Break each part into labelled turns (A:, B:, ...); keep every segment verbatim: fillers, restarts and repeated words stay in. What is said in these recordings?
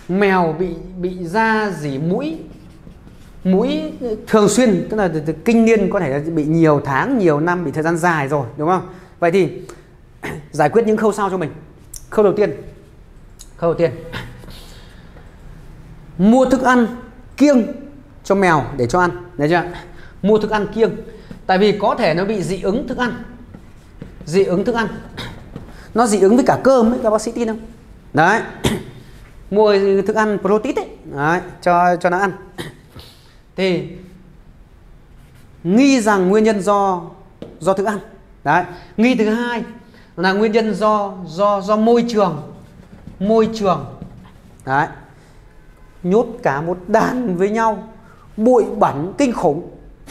A: mèo bị bị da rỉ mũi, mũi thường xuyên, tức là từ, từ kinh niên, có thể là bị nhiều tháng, nhiều năm, bị thời gian dài rồi, đúng không? Vậy thì giải quyết những khâu sau cho mình. Khâu đầu tiên, khâu đầu tiên mua thức ăn kiêng cho mèo để cho ăn, thấy chưa? Mua thức ăn kiêng, tại vì có thể nó bị dị ứng thức ăn, dị ứng thức ăn, nó dị ứng với cả cơm ấy, các bác sĩ tin không? Đấy, mua thức ăn protein ấy, đấy, cho cho nó ăn. Thì nghi rằng nguyên nhân do do thức ăn. Đấy, nghi thứ hai là nguyên nhân do do do môi trường, môi trường. Đấy, nhốt cả một đàn với nhau, bụi bẩn kinh khủng.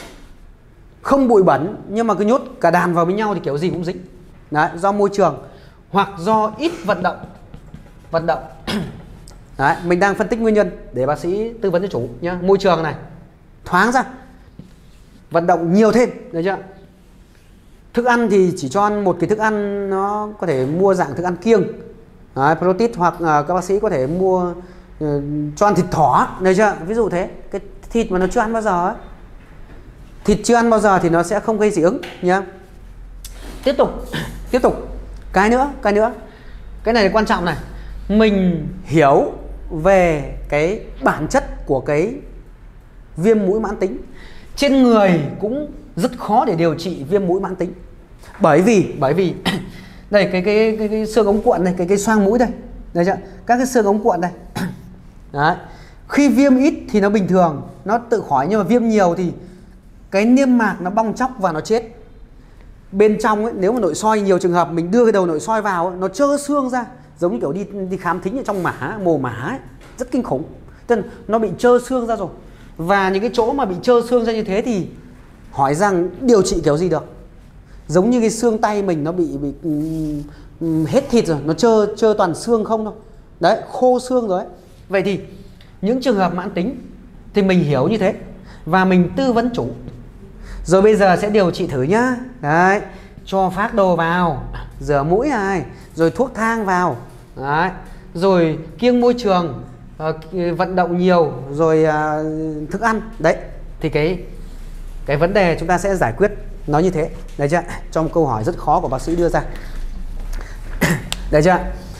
A: Không bụi bẩn nhưng mà cứ nhốt cả đàn vào với nhau thì kiểu gì cũng dính. Đấy, do môi trường hoặc do ít vận động. Vận động. Đấy, mình đang phân tích nguyên nhân để bác sĩ tư vấn cho chủ nhá. Môi trường này, thoáng ra, vận động nhiều thêm, được chưa? Thức ăn thì chỉ cho ăn một cái thức ăn, nó có thể mua dạng thức ăn kiêng, đấy, protein, hoặc uh, các bác sĩ có thể mua uh, cho ăn thịt thỏ, được chưa? Ví dụ thế, cái thịt mà nó chưa ăn bao giờ ấy, thịt chưa ăn bao giờ thì nó sẽ không gây dị ứng nhá. Tiếp tục, tiếp tục, cái nữa, cái nữa, cái này là quan trọng này, mình hiểu về cái bản chất của cái viêm mũi mãn tính. Trên người cũng rất khó để điều trị viêm mũi mãn tính, bởi vì bởi vì đây cái cái cái, cái xương ống cuộn này, cái cái xoang mũi đây, đây chưa? Các cái xương ống cuộn đây. Đấy, khi viêm ít thì nó bình thường, nó tự khỏi, nhưng mà viêm nhiều thì cái niêm mạc nó bong chóc và nó chết. Bên trong ấy, nếu mà nội soi, nhiều trường hợp mình đưa cái đầu nội soi vào ấy, nó trơ xương ra, giống như kiểu đi đi khám thính ở trong mả, mồ mả ấy, rất kinh khủng. Tức là nó bị trơ xương ra rồi. Và những cái chỗ mà bị trơ xương ra như thế thì hỏi rằng điều trị kiểu gì được? Giống như cái xương tay mình nó bị bị um, hết thịt rồi, nó trơ trơ toàn xương không thôi. Đấy, khô xương rồi ấy. Vậy thì những trường hợp mãn tính thì mình hiểu như thế và mình tư vấn chủ. Rồi bây giờ sẽ điều trị thử nhá. Đấy, cho phác đồ vào, rửa mũi này, rồi thuốc thang vào. Đấy, rồi kiêng môi trường, uh, vận động nhiều, rồi uh, thức ăn. Đấy, thì cái cái vấn đề chúng ta sẽ giải quyết nó như thế. Đấy chưa? Trong câu hỏi rất khó của bác sĩ đưa ra. Đấy chưa?